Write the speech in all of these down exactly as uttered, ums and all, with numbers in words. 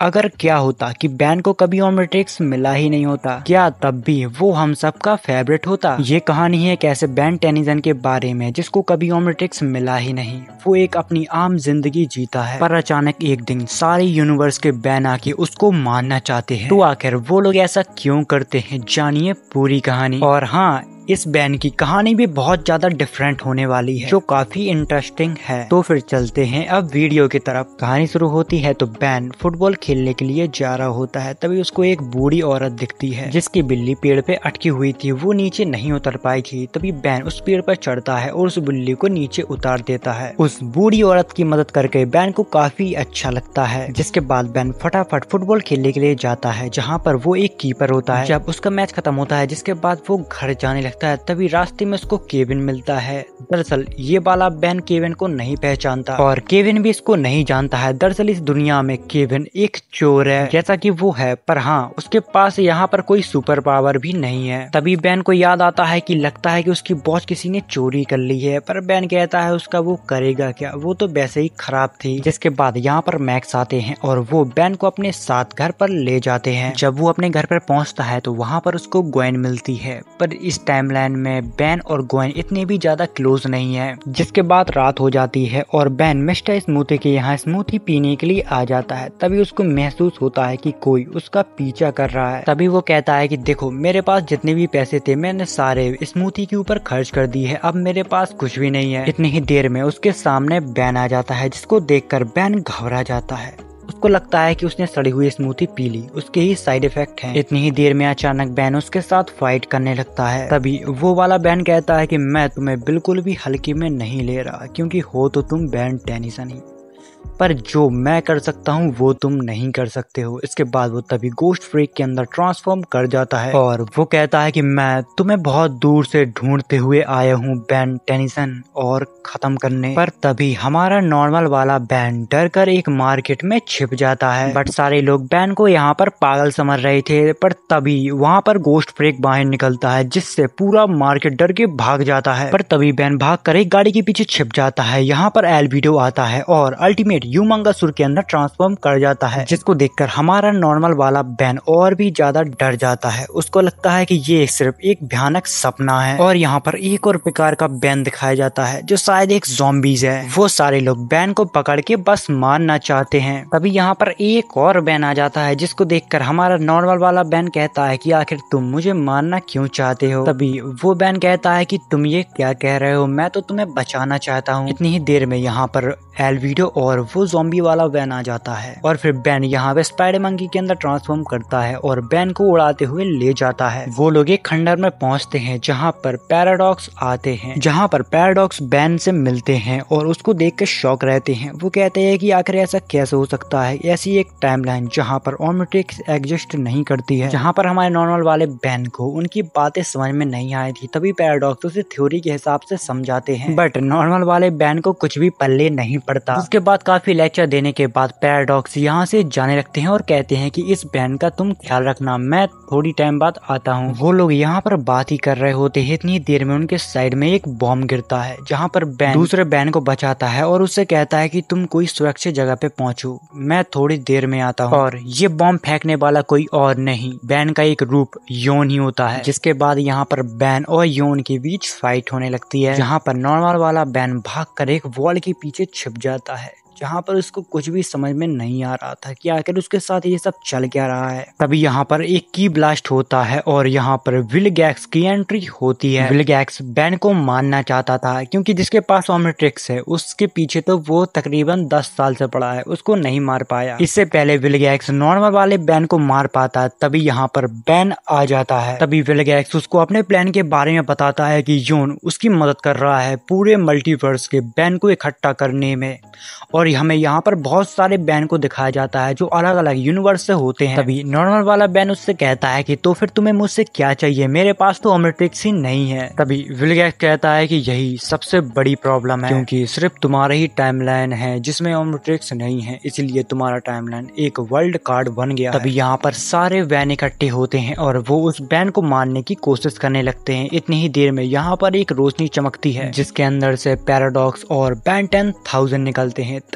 अगर क्या होता कि बैन को कभी ओमनिट्रिक्स मिला ही नहीं होता, क्या तब भी वो हम सबका फेवरेट होता। ये कहानी है एक ऐसे बेन टेनिसन के बारे में जिसको कभी ओमनिट्रिक्स मिला ही नहीं। वो एक अपनी आम जिंदगी जीता है, पर अचानक एक दिन सारे यूनिवर्स के बैन आके उसको मारना चाहते हैं। तो आखिर वो लोग ऐसा क्यों करते हैं, जानिए पूरी कहानी। और हाँ, इस बैन की कहानी भी बहुत ज्यादा डिफरेंट होने वाली है, जो काफी इंटरेस्टिंग है। तो फिर चलते हैं अब वीडियो की तरफ। कहानी शुरू होती है तो बैन फुटबॉल खेलने के लिए जा रहा होता है। तभी उसको एक बूढ़ी औरत दिखती है जिसकी बिल्ली पेड़ पे अटकी हुई थी, वो नीचे नहीं उतर पाई थी। तभी बैन उस पेड़ पर चढ़ता है और उस बिल्ली को नीचे उतार देता है। उस बूढ़ी औरत की मदद करके बैन को काफी अच्छा लगता है। जिसके बाद बैन फटाफट फुटबॉल खेलने के लिए जाता है, जहाँ पर वो एक कीपर होता है। जब उसका मैच खत्म होता है, जिसके बाद वो घर जाने लगता है, तभी रास्ते में उसको केविन मिलता है। दरअसल ये वाला बैन केविन को नहीं पहचानता और केविन भी इसको नहीं जानता है। दरअसल इस दुनिया में केविन एक चोर है जैसा कि वो है, पर हाँ उसके पास यहाँ पर कोई सुपर पावर भी नहीं है। तभी बैन को याद आता है कि लगता है कि उसकी वॉच किसी ने चोरी कर ली है, पर बैन कहता है उसका वो करेगा क्या, वो तो वैसे ही खराब थी। जिसके बाद यहाँ पर मैक्स आते हैं और वो बैन को अपने साथ घर पर ले जाते हैं। जब वो अपने घर पर पहुँचता है तो वहाँ पर उसको ग्वेन मिलती है, पर इस टाइमलाइन में बैन और ग्वेन इतने भी ज्यादा क्लोज नहीं है। जिसके बाद रात हो जाती है और बैन मिस्टर स्मूथी के यहाँ स्मूथी पीने के लिए आ जाता है। तभी उसको महसूस होता है कि कोई उसका पीछा कर रहा है। तभी वो कहता है कि देखो, मेरे पास जितने भी पैसे थे मैंने सारे स्मूथी के ऊपर खर्च कर दिए है, अब मेरे पास कुछ भी नहीं है। इतनी ही देर में उसके सामने बैन आ जाता है, जिसको देखकर बैन घबरा जाता है। उसको लगता है कि उसने सड़ी हुई स्मूथी पी ली, उसके ही साइड इफेक्ट हैं। इतनी ही देर में अचानक बैन उसके साथ फाइट करने लगता है। तभी वो वाला बैन कहता है कि मैं तुम्हें बिल्कुल भी हल्के में नहीं ले रहा, क्योंकि हो तो तुम बेन टेनिसन ही, पर जो मैं कर सकता हूँ वो तुम नहीं कर सकते हो। इसके बाद वो तभी गोस्ट फ्रीक के अंदर ट्रांसफॉर्म कर जाता है और वो कहता है कि मैं तुम्हें बहुत दूर से ढूंढते हुए आया हूँ बेन टेनिसन, और खत्म करने। पर तभी हमारा नॉर्मल वाला बैन डर कर एक मार्केट में छिप जाता है। बट सारे लोग बैन को यहाँ पर पागल समझ रहे थे, पर तभी वहाँ पर गोस्ट फ्रीक बाहर निकलता है, जिससे पूरा मार्केट डर के भाग जाता है। पर तभी बैन भाग कर एक गाड़ी के पीछे छिप जाता है। यहाँ पर एल्बिडो आता है और अल्टीमेट ह्यूमंगसुर के अंदर ट्रांसफॉर्म कर जाता है, जिसको देखकर हमारा नॉर्मल वाला बैन और भी ज्यादा डर जाता है। उसको लगता है कि ये सिर्फ एक भयानक सपना है। और यहाँ पर एक और प्रकार का बैन दिखाया जाता है जो शायद एक ज़ॉम्बीज़ है। वो सारे लोग बैन को पकड़ के बस मारना चाहते हैं। तभी यहाँ पर एक और बैन आ जाता है, जिसको देखकर हमारा नॉर्मल वाला बैन कहता है कि आखिर तुम मुझे मारना क्यों चाहते हो। तभी वो बैन कहता है कि तुम ये क्या कह रहे हो, मैं तो तुम्हें बचाना चाहता हूँ। इतनी ही देर में यहाँ पर एल्विडो और वो ज़ॉम्बी वाला बैन आ जाता है और फिर बैन यहाँ पे स्पाइडर मंकी के अंदर ट्रांसफॉर्म करता है और बैन को उड़ाते हुए ले जाता है। वो लोग एक खंडर में पहुंचते हैं जहाँ पर पैराडॉक्स आते हैं, जहाँ पर पैराडॉक्स बैन से मिलते हैं और उसको देख के शॉक रहते हैं। वो कहते हैं कि आखिर ऐसा कैसे हो सकता है, ऐसी एक टाइमलाइन जहाँ पर ओमनिट्रिक्स एग्जिस्ट नहीं करती है, जहाँ पर हमारे नॉर्मल वाले बैन को उनकी बातें समझ में नहीं आई थी। तभी पैराडॉक्स उसे थ्योरी के हिसाब से समझाते हैं, बट नॉर्मल वाले बैन को कुछ भी पल्ले नहीं पड़ता। उसके बाद काफी लेक्चर देने के बाद पैराडॉक्स यहाँ से जाने लगते हैं और कहते हैं कि इस बैन का तुम ख्याल रखना, मैं थोड़ी टाइम बाद आता हूँ। वो लोग यहाँ पर बात ही कर रहे होते हैं, इतनी देर में उनके साइड में एक बॉम्ब गिरता है, जहाँ पर बैन दूसरे बैन को बचाता है और उससे कहता है कि तुम कोई सुरक्षित जगह पे पहुंचो, मैं थोड़ी देर में आता हूँ। और ये बॉम्ब फेंकने वाला कोई और नहीं, बैन का एक रूप योन ही होता है। जिसके बाद यहाँ पर बैन और योन के बीच फाइट होने लगती है, जहाँ पर नॉर्मल वाला बैन भाग कर एक वॉल के पीछे छिप जाता है, जहाँ पर उसको कुछ भी समझ में नहीं आ रहा था कि आखिर उसके साथ ये सब चल क्या रहा है। तभी यहाँ पर एक की ब्लास्ट होता है और यहाँ पर विलगैक्स की एंट्री होती है। विलगैक्स बैन को मारना चाहता था, क्योंकि जिसके पास ओमनिट्रिक्स है उसके पीछे तो वो तकरीबन दस साल से पड़ा है, उसको नहीं मार पाया। इससे पहले विलगैक्स नॉर्मल वाले बैन को मार पाता, तभी यहाँ पर बैन आ जाता है। तभी विलगैक्स उसको अपने प्लान के बारे में बताता है कि योन उसकी मदद कर रहा है पूरे मल्टीवर्स के बैन को इकट्ठा करने में, और हमें यहाँ पर बहुत सारे बैन को दिखाया जाता है जो अलग अलग यूनिवर्स से होते हैं। तभी नॉर्मल वाला बैन उससे कहता है कि तो फिर तुम्हें मुझसे क्या चाहिए, मेरे पास तो ओमनिट्रिक्स ही नहीं है। तभी विलगैक्स कहता है कि यही सबसे बड़ी प्रॉब्लम है, क्योंकि सिर्फ तुम्हारा ही टाइमलाइन है जिसमें ओमनिट्रिक्स नहीं है, इसलिए तुम्हारा टाइमलाइन एक वर्ल्ड कार्ड बन गया। तभी यहाँ पर सारे बैन इकट्ठे होते हैं और वो उस बैन को मारने की कोशिश करने लगते हैं। इतनी ही देर में यहाँ पर एक रोशनी चमकती है, जिसके अंदर से पैराडॉक्स और बैन टेन थाउजेंड निकलते हैं।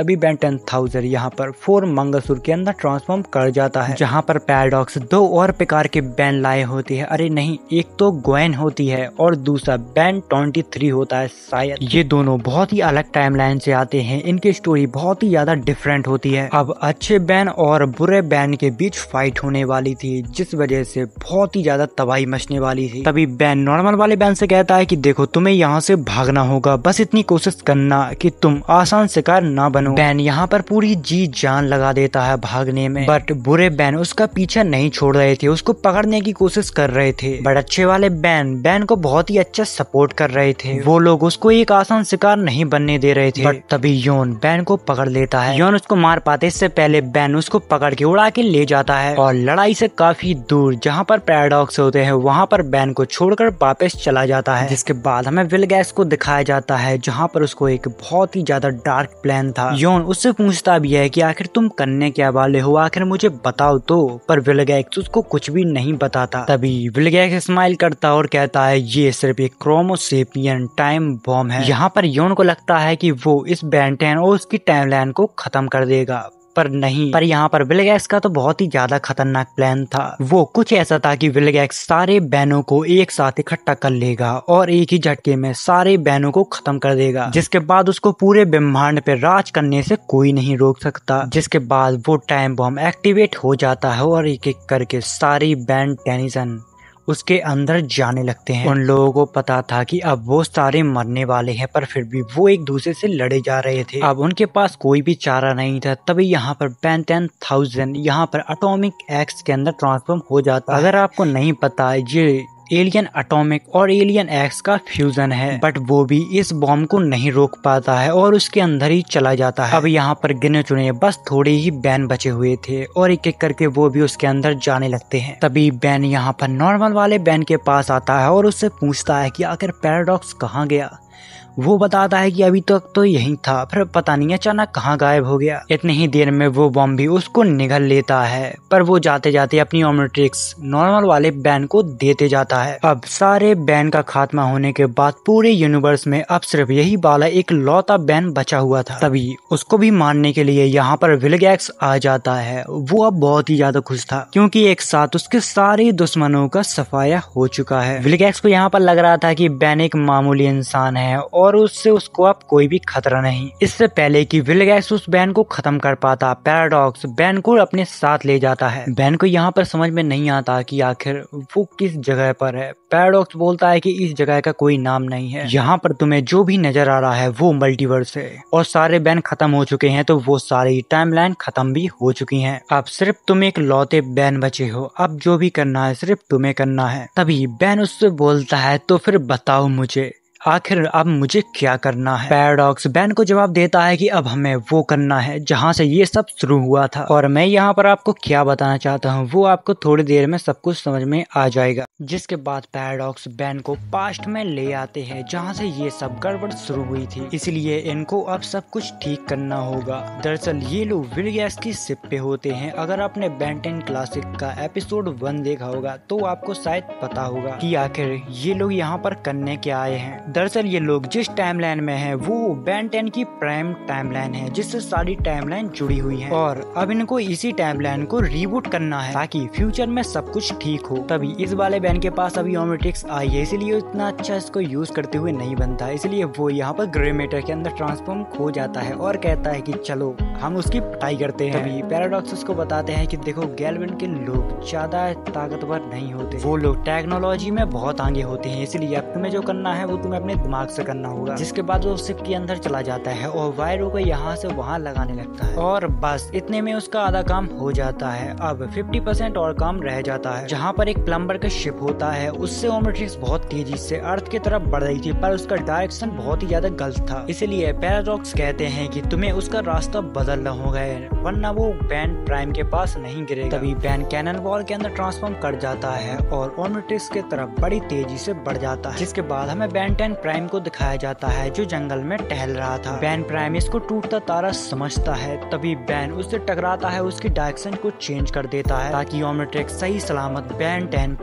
तभी बैन टेन थाउजेंड यहाँ पर फोर मंगलसूत्र के अंदर ट्रांसफॉर्म कर जाता है, जहाँ पर पैराडॉक्स दो और प्रकार के बैन लाए होते हैं। अरे नहीं, एक तो ग्वेन होती है और दूसरा बैन ट्वेंटी थ्री होता है शायद। ये दोनों बहुत ही अलग टाइमलाइन से आते हैं, इनकी स्टोरी बहुत ही ज्यादा डिफरेंट होती है। अब अच्छे बैन और बुरे बैन के बीच फाइट होने वाली थी, जिस वजह से बहुत ही ज्यादा तबाही मचने वाली थी। तभी बैन नॉर्मल वाले बैन से कहता है कि देखो तुम्हें यहाँ से भागना होगा, बस इतनी कोशिश करना कि तुम आसान शिकार ना बनो। बैन यहाँ पर पूरी जी जान लगा देता है भागने में, बट बुरे बैन उसका पीछा नहीं छोड़ रहे थे, उसको पकड़ने की कोशिश कर रहे थे। बट अच्छे वाले बैन बैन को बहुत ही अच्छा सपोर्ट कर रहे थे, वो लोग उसको एक आसान शिकार नहीं बनने दे रहे थे। बट तभी योन बैन को पकड़ लेता है। योन उसको मार पाते इससे पहले बैन उसको पकड़ के उड़ा के ले जाता है और लड़ाई से काफी दूर जहाँ पर पैराडॉक्स होते हैं वहाँ पर बैन को छोड़कर वापस चला जाता है। जिसके बाद हमें विलगैक्स को दिखाया जाता है, जहाँ पर उसको एक बहुत ही ज्यादा डार्क प्लान था। योन उससे पूछता भी है कि आखिर तुम करने क्या वाले हो, आखिर मुझे बताओ तो। पर विलगैक्स उसको कुछ भी नहीं बताता। तभी विलगैक्स स्माइल करता और कहता है ये सिर्फ एक क्रोमोसेपियन टाइम बॉम्ब है। यहाँ पर योन को लगता है कि वो इस बैन टेन और उसकी टाइमलाइन को खत्म कर देगा, पर नहीं। पर यहाँ पर विलगैक्स का तो बहुत ही ज्यादा खतरनाक प्लान था। वो कुछ ऐसा था कि विलगैक्स सारे बैनों को एक साथ इकट्ठा कर लेगा और एक ही झटके में सारे बैनों को खत्म कर देगा, जिसके बाद उसको पूरे ब्रह्मांड पे राज करने से कोई नहीं रोक सकता। जिसके बाद वो टाइम बॉम्ब एक्टिवेट हो जाता है और एक एक करके सारी बैन टेनिसन उसके अंदर जाने लगते हैं। उन लोगों को पता था कि अब वो सारे मरने वाले हैं, पर फिर भी वो एक दूसरे से लड़े जा रहे थे। अब उनके पास कोई भी चारा नहीं था। तभी यहाँ पर बैन टेन थाउजेंड यहाँ पर एटॉमिक एक्स के अंदर ट्रांसफॉर्म हो जाता है। अगर आपको नहीं पता, ये एलियन एटॉमिक और एलियन एक्स का फ्यूजन है, बट वो भी इस बॉम्ब को नहीं रोक पाता है और उसके अंदर ही चला जाता है। अब यहाँ पर गिने चुने बस थोड़े ही बैन बचे हुए थे और एक एक करके वो भी उसके अंदर जाने लगते हैं। तभी बैन यहाँ पर नॉर्मल वाले बैन के पास आता है और उससे पूछता है कि आखिर पैराडॉक्स कहाँ गया। वो बताता है कि अभी तक तो यहीं था, फिर पता नहीं अचानक कहाँ गायब हो गया। इतनी ही देर में वो बॉम्ब भी उसको निगल लेता है, पर वो जाते जाते अपनी ओमनिट्रिक्स नॉर्मल वाले बैन को देते जाता है। अब सारे बैन का खात्मा होने के बाद पूरे यूनिवर्स में अब सिर्फ यही वाला एक लौता बैन बचा हुआ था। तभी उसको भी मारने के लिए यहाँ पर विलगैक्स आ जाता है। वो अब बहुत ही ज्यादा खुश था, क्योंकि एक साथ उसके सारे दुश्मनों का सफाया हो चुका है। विलगैक्स को यहाँ पर लग रहा था कि बैन एक मामूली इंसान है और उससे उसको अब कोई भी खतरा नहीं। इससे पहले कि विलगैक्स उस बैन को खत्म कर पाता, पैराडॉक्स बैन को अपने साथ ले जाता है। बैन को यहाँ पर समझ में नहीं आता कि आखिर वो किस जगह पर है। पैराडॉक्स बोलता है कि इस जगह का कोई नाम नहीं है, यहाँ पर तुम्हें जो भी नजर आ रहा है वो मल्टीवर्स है और सारे बैन खत्म हो चुके हैं, तो वो सारी टाइमलाइन खत्म भी हो चुकी हैं। अब सिर्फ तुम एक लौते बैन बचे हो, अब जो भी करना है सिर्फ तुम्हें करना है। तभी बैन उससे बोलता है तो फिर बताओ मुझे, आखिर अब मुझे क्या करना है। पैराडॉक्स बैन को जवाब देता है कि अब हमें वो करना है जहां से ये सब शुरू हुआ था, और मैं यहाँ पर आपको क्या बताना चाहता हूँ वो आपको थोड़ी देर में सब कुछ समझ में आ जाएगा। जिसके बाद पैराडॉक्स बैन को पास्ट में ले आते हैं जहाँ से ये सब गड़बड़ शुरू हुई थी, इसलिए इनको अब सब कुछ ठीक करना होगा। दरअसल ये लोग विलगैक्स की शिप पे होते हैं। अगर आपने बैन टेन क्लासिक का एपिसोड वन देखा होगा तो आपको शायद पता होगा कि आखिर ये लोग यहाँ पर करने क्या आए हैं। दरअसल ये लोग जिस टाइमलाइन में हैं वो बैन टेन की प्राइम टाइमलाइन है, जिससे सारी टाइमलाइन जुड़ी हुई है, और अब इनको इसी टाइमलाइन को रीबूट करना है ताकि फ्यूचर में सब कुछ ठीक हो। तभी इस वाले बैन के पास अभी ओमनिट्रिक्स आई है, इसलिए इतना अच्छा इसको यूज करते हुए नहीं बनता, इसलिए वो यहाँ पर ग्रे मैटर के अंदर ट्रांसफॉर्म खो जाता है और कहता है कि चलो हम उसकी पिटाई करते हैं। तभी पैराडॉक्स उसको बताते हैं कि देखो गैल्वेन के लोग ज्यादा ताकतवर नहीं होते, वो लोग टेक्नोलॉजी में बहुत आगे होते हैं, इसलिए अब तुम्हें जो करना है वो तुम्हें अपने दिमाग से करना होगा। जिसके बाद वो शिप के अंदर चला जाता है और वायरों को यहाँ से वहाँ लगाने लगता है, और बस इतने में उसका आधा काम हो जाता है। अब फिफ्टी परसेंट और काम रह जाता है, जहाँ पर एक प्लम्बर का शिप होता है, उससे ओमनिट्रिक्स बहुत तेजी से अर्थ की तरफ बढ़ रही थी, पर उसका डायरेक्शन बहुत ही ज्यादा गलत था, इसलिए पैराडॉक्स कहते हैं कि तुम्हें उसका रास्ता बदलना होगा वरना वो बैन प्राइम के पास नहीं गिरेगा। तभी बैन कैनन बॉल के अंदर ट्रांसफॉर्म कर जाता है और ओमनिट्रिक्स के तरफ बड़ी तेजी से बढ़ जाता है। जिसके बाद हमें बैन टेन प्राइम को दिखाया जाता है जो जंगल में टहल रहा था। बैन प्राइम इसको टूटता तारा समझता है, तभी बैन उससे टकराता है, उसकी डायरेक्शन को चेंज कर देता है ताकि ओमनिट्रिक्स सही सलामत बैन टेन प्राइम के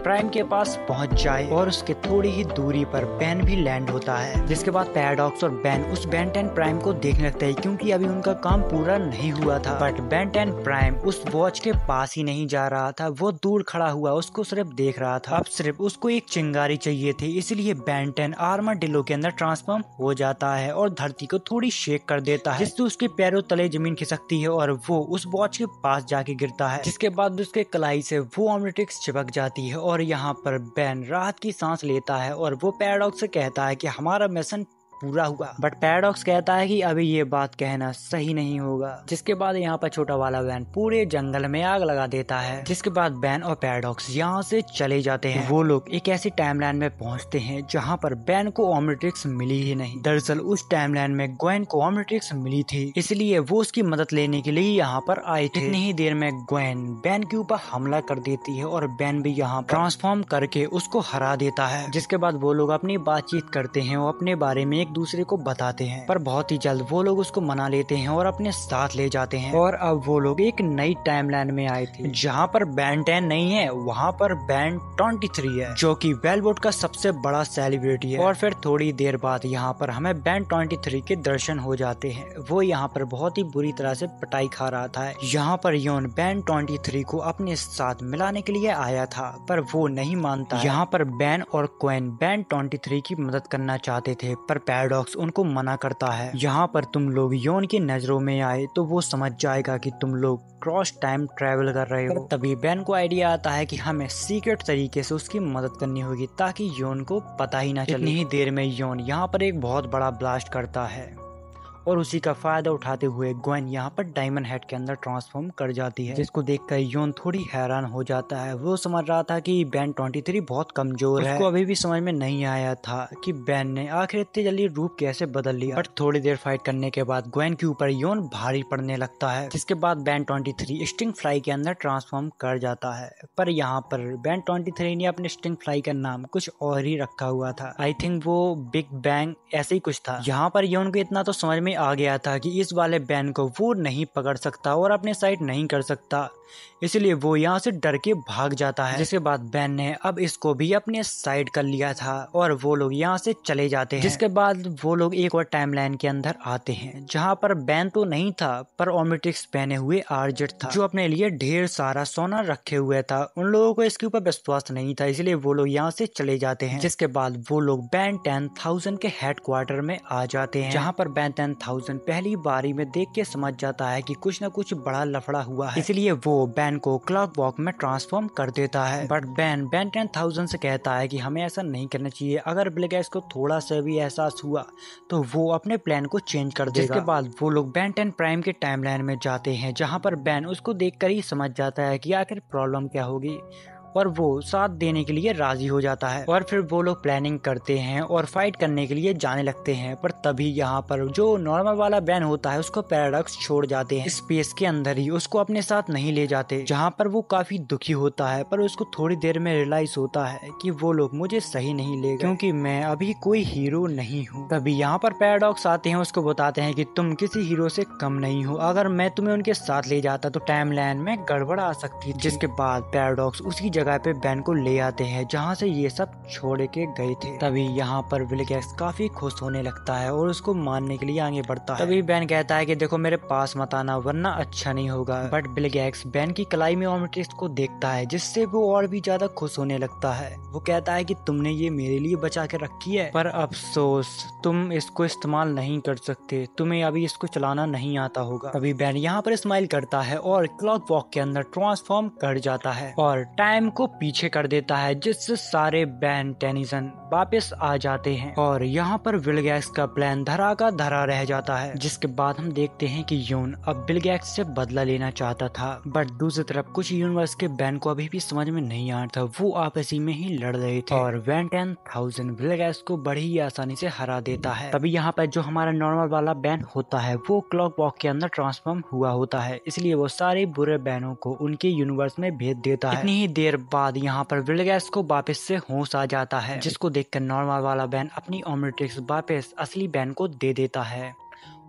के पास पहुंच जाए और उसके थोड़ी ही दूरी पर बैन भी लैंड होता है। जिसके बाद पैराडॉक्स और बैन उस बेन टेन प्राइम को देखने लगते हैं क्योंकि अभी उनका काम पूरा नहीं हुआ था। बट बेन टेन प्राइम उस वॉच के पास ही नहीं जा रहा था, वो दूर खड़ा हुआ उसको सिर्फ देख रहा था। अब सिर्फ उसको एक चिंगारी चाहिए थी, इसलिए बेन टेन आर्माडिलो के अंदर ट्रांसफॉर्म हो जाता है और धरती को थोड़ी शेक कर देता है, जिससे उसके पैरों तले जमीन खिसकती है और वो उस वॉच के पास जाके गिरता है। जिसके बाद उसके कलाई से वो ओमनिट्रिक्स चिपक जाती है और यहाँ पर बैन राहत की सांस लेता है और वो पैराडॉक्स से कहता है कि हमारा मिशन पूरा हुआ। बट पैराडॉक्स कहता है कि अभी ये बात कहना सही नहीं होगा। जिसके बाद यहाँ पर छोटा वाला बैन पूरे जंगल में आग लगा देता है। जिसके बाद बैन और पैराडॉक्स यहाँ से चले जाते हैं। वो लोग एक ऐसी टाइमलाइन में पहुँचते हैं जहाँ पर बैन को ओमनिट्रिक्स मिली ही नहीं। दरअसल उस टाइमलाइन में ग्वेन को ओमनिट्रिक्स मिली थी, इसलिए वो उसकी मदद लेने के लिए यहाँ पर आए थे। इतनी ही देर में ग्वेन बैन के ऊपर हमला कर देती है और बैन भी यहाँ ट्रांसफॉर्म करके उसको हरा देता है। जिसके बाद वो लोग अपनी बातचीत करते हैं और अपने बारे में दूसरे को बताते हैं, पर बहुत ही जल्द वो लोग उसको मना लेते हैं और अपने साथ ले जाते हैं। और अब वो लोग एक नई टाइमलाइन में आए थे जहाँ पर बेन टेन नहीं है, वहाँ पर बेन ट्वेंटी थ्री है जो कि वेलवुड का सबसे बड़ा सेलिब्रिटी है। और फिर थोड़ी देर बाद यहाँ पर हमें बेन ट्वेंटी थ्री के दर्शन हो जाते हैं। वो यहाँ पर बहुत ही बुरी तरह से पिटाई खा रहा था। यहाँ पर योन बेन ट्वेंटी थ्री को अपने साथ मिलाने के लिए आया था, पर वो नहीं मानता। यहाँ पर बेन और क्वेन बेन ट्वेंटी थ्री की मदद करना चाहते थे, पर पैराडॉक्स उनको मना करता है। यहाँ पर तुम लोग योन की नजरों में आए तो वो समझ जाएगा कि तुम लोग क्रॉस टाइम ट्रेवल कर रहे हो। तभी बेन को आइडिया आता है कि हमें सीक्रेट तरीके से उसकी मदद करनी होगी ताकि योन को पता ही ना चले। इतनी ही देर में योन यहाँ पर एक बहुत बड़ा ब्लास्ट करता है और उसी का फायदा उठाते हुए ग्वेन यहाँ पर डायमंड हेड के अंदर ट्रांसफॉर्म कर जाती है। जिसको देखकर योन थोड़ी हैरान हो जाता है। वो समझ रहा था कि बेन ट्वेंटी थ्री बहुत कमजोर है। उसको अभी भी समझ में नहीं आया था कि बेन ने आखिर इतनी जल्दी रूप कैसे बदल लिया। बट थोड़ी देर फाइट करने के बाद ग्वेन के ऊपर योन भारी पड़ने लगता है। जिसके बाद Ben twenty three sting fly के अंदर ट्रांसफॉर्म कर जाता है। पर यहाँ पर बेन ट्वेंटी थ्री ने अपने स्टिंग फ्लाई का नाम कुछ और ही रखा हुआ था। आई थिंक वो बिग बैंग ऐसे ही कुछ था। यहाँ पर योन को इतना तो समझ में आ गया था कि इस वाले बैन को वो नहीं पकड़ सकता और अपने साइड नहीं कर सकता, इसलिए वो यहाँ से डर के भाग जाता है। जिसके बाद बैन ने अब इसको भी अपने साइड कर लिया था और वो लोग यहाँ से चले जाते हैं। जिसके बाद वो लोग एक और टाइमलाइन के अंदर आते हैं जहाँ पर बैन तो नहीं था, पर ओमनिट्रिक्स पहने हुए आरजेट था जो अपने लिए ढेर सारा सोना रखे हुए था। उन लोगों को इसके ऊपर विश्वास नहीं था, इसलिए वो लोग यहाँ से चले जाते हैं। जिसके बाद वो लोग बैन टेन थाउजेंड के हेडक्वार्टर में आ जाते हैं जहाँ पर बैन टेन थाउजेंड पहली बारी में देख के समझ जाता है कि कुछ न कुछ बड़ा लफड़ा हुआ है, इसलिए वो बैन को क्लॉक वॉक में ट्रांसफॉर्म कर देता है। But Ben Ben ten thousand से कहता है कि हमें ऐसा नहीं करना चाहिए। अगर ब्लैक को थोड़ा सा भी एहसास हुआ तो वो अपने प्लान को चेंज कर देगा। जिसके बाद वो लोग बैन टेन प्राइम के टाइमलाइन में जाते हैं जहाँ पर बैन उसको देखकर ही समझ जाता है कि आखिर प्रॉब्लम क्या होगी और वो साथ देने के लिए राजी हो जाता है। और फिर वो लोग प्लानिंग करते हैं और फाइट करने के लिए जाने लगते हैं। पर तभी यहाँ पर जो नॉर्मल वाला बैन होता है उसको पैराडॉक्स छोड़ जाते हैं स्पेस के अंदर ही, उसको अपने साथ नहीं ले जाते। जहाँ पर वो काफी दुखी होता है, पर उसको थोड़ी देर में रियलाइज होता है कि वो लोग मुझे सही नहीं ले गए क्योंकि मैं अभी कोई हीरो नहीं हूँ। तभी यहाँ पर पैराडॉक्स आते हैं, उसको बताते हैं कि तुम किसी हीरो से कम नहीं हो, अगर मैं तुम्हें उनके साथ ले जाता तो टाइमलाइन में गड़बड़ आ सकती थी। जिसके बाद पैराडॉक्स उसकी जगह पे बैन को ले आते हैं जहाँ से ये सब छोड़ के गए थे। तभी यहाँ पर विलगैक्स काफी खुश होने लगता है और उसको मारने के लिए आगे बढ़ता है। तभी बैन कहता है कि देखो मेरे पास मत आना वरना अच्छा नहीं होगा। बट विलगैक्स बैन की कलाई में ओमनिट्रिक्स को देखता है जिससे वो और भी ज्यादा खुश होने लगता है। वो कहता है कि तुमने ये मेरे लिए बचा के रखी है, पर अफसोस तुम इसको इस्तेमाल नहीं कर सकते, तुम्हें अभी इसको चलाना नहीं आता होगा। तभी बैन यहाँ पर स्माइल करता है और क्लॉक वॉक के अंदर ट्रांसफॉर्म कर जाता है और टाइम को पीछे कर देता है, जिससे सारे बैन टेनिजन वापस आ जाते हैं और यहाँ पर विलगैक्स का प्लान धरा का धरा रह जाता है। जिसके बाद हम देखते हैं कि योन अब विलगैक्स से बदला लेना चाहता था, बट दूसरी तरफ कुछ यूनिवर्स के बैन को अभी भी समझ में नहीं आ रहा था, वो आपसी में ही लड़ रहे थे और बैन टेन थाउजेंड विलगैक्स को बड़ी ही आसानी से हरा देता है। तभी यहाँ पर जो हमारा नॉर्मल वाला बैन होता है वो क्लॉक वॉक के अंदर ट्रांसफॉर्म हुआ होता है, इसलिए वो सारे बुरे बैनों को उनके यूनिवर्स में भेज देता है। इतनी ही देर बाद यहाँ पर विलगैक्स को वापस से होश आ जाता है, जिसको देखकर नॉर्मल वाला बैन अपनी ओमनिट्रिक्स वापस असली बैन को दे देता है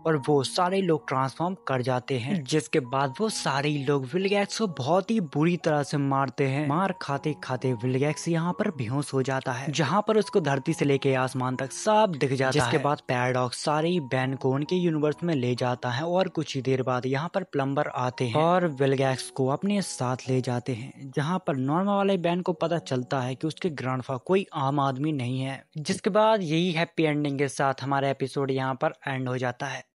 और वो सारे लोग ट्रांसफॉर्म कर जाते हैं, जिसके बाद वो सारे लोग विलगैक्स को बहुत ही बुरी तरह से मारते हैं। मार खाते खाते विलगैक्स यहाँ पर बेहोश हो जाता है, जहाँ पर उसको धरती से लेके आसमान तक सब दिख जाता है। जिसके बाद पैराडॉक्स सारे ही बैन को उनके यूनिवर्स में ले जाता है और कुछ ही देर बाद यहाँ पर प्लम्बर आते हैं और विलगैक्स को अपने साथ ले जाते हैं, जहाँ पर नॉर्मल वाले बैन को पता चलता है कि उसके ग्रैंडफा कोई आम आदमी नहीं है। जिसके बाद यही हैप्पी एंडिंग के साथ हमारा एपिसोड यहाँ पर एंड हो जाता है।